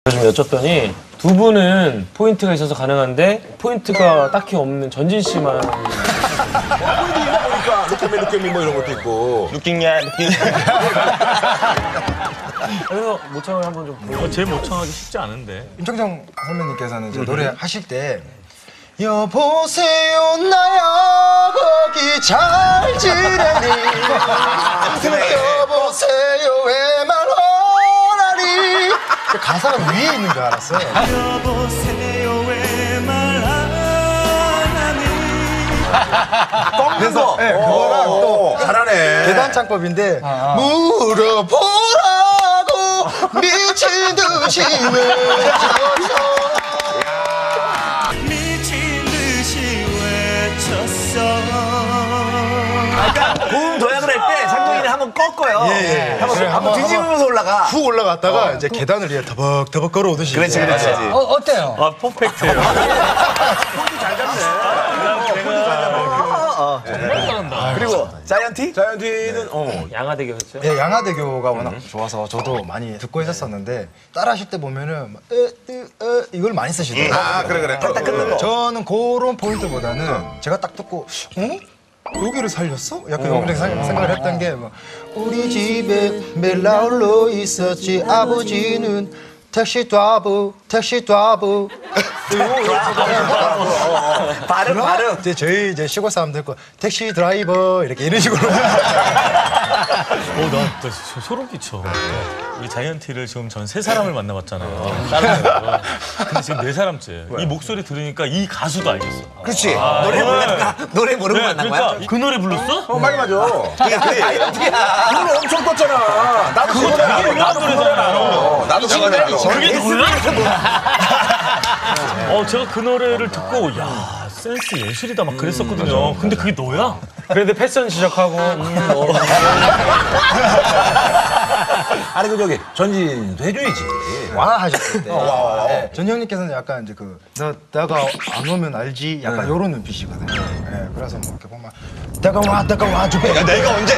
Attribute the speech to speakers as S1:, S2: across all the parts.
S1: 좀 여쭸더니 두 분은 포인트가 있어서 가능한데 포인트가 딱히 없는 전진 씨만
S2: 포인트 있나 보니까 루케미 뭐 이런 것도 있고.
S3: 루킹야.
S1: 그래서 모창을 한번 좀 보여.
S4: 제 모창하기 쉽지 않은데.
S5: 임창정 선배님께서는 이제 노래 하실 때 여보세요 나야 거기 잘 지내니 여보세요 왜 말하니 가사가 위에 있는 줄 알았어요.
S4: 여보세요 왜 말 안 하니.
S5: 그래서 네, 그거랑 또
S2: 잘하네.
S5: 계단 창법인데 물어보라고 미친 듯이 외쳐서
S4: 미친 듯이 외쳤어.
S3: 고음 도약을 할 때 상동이는 한번 꺾어요. 한번 뒤집으면서 올라가.
S5: 훅 올라갔다가 이제 계단을 이렇게 더벅더벅 걸어오듯이.
S3: 그렇지.
S6: 어때요?
S4: 아, 퍼펙트예요.
S3: 그리고 자이언티?
S2: 자이언티는
S1: 양화대교였죠.
S5: 예, 양화대교가 워낙 좋아서 저도 많이 듣고 있었었는데 따라 하실 때 보면은 막 이걸 많이 쓰시더라고요.
S2: 아 그래.
S3: 딱 끊는 거.
S5: 저는 그런 포인트보다는 제가 딱 듣고 여기를 살렸어? 약간 그렇게 생각을 했던 게 뭐, 우리 집에 매일 홀로 있었지 아버지는 택시 드라이버
S3: 발음.
S5: 이제 저희 이제 시골 사람들 거 택시 드라이버 이렇게 이런 식으로
S4: 나 소름 끼쳐. 우리 자이언티를 지금 전 세 사람을 만나봤잖아요. 다른 사람은. 근데 지금 네 사람째. 이 목소리 들으니까 이 가수도 알겠어.
S3: 그렇지. 노래 모르고 만난 거야?
S4: 그러니까 그 노래 불렀어?
S2: 많이 맞아.
S3: 그게 자이언티야.
S2: 오늘 엄청 떴잖아. 나도 그거
S4: 나도 노래잖아.
S2: 나도 그거
S4: 그게 누구야? 제가 그 노래를 듣고 야 센스 예술이다 막 그랬었거든요. 근데 그게 너야?
S1: 그런데 패션 지적하고
S2: 아니 그 저기 전진도 해줘야지.
S5: 와 하셨을 때 네, 전 형님께서는 약간 이제 내가 안 오면 알지 약간 요런 눈빛이거든요. 네, 그래서 뭐 이렇게 보면 내가 와 주배.
S3: 야, 내가 언제?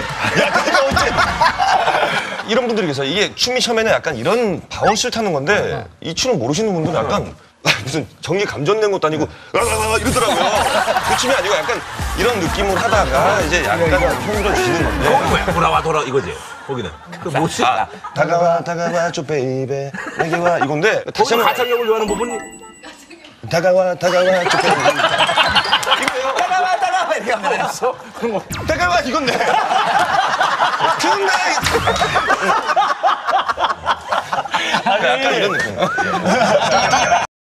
S3: 이런 분들이 계세요. 이게 춤이 처음에는 약간 이런 바운스를 타는 건데 이 춤을 모르시는 분들은 약간 무슨 전기 감전된 것도 아니고 이러더라고요. 그 춤이 아니고 약간 이런 느낌으로 하다가 이제 약간 힘들어지는 건데.
S2: 뭐야? 돌아 이거지. 거기는. 그 뭐지?
S3: 다가와 줘 베이베 내게 와 이건데 다시 한번
S2: 가창력을 좋아하는 부분이.
S3: 다가와 줘 베이베 이거요. 다가와 이렇게 한번 했어. 다가와 이건데. Tonight. 약간 이런 느낌.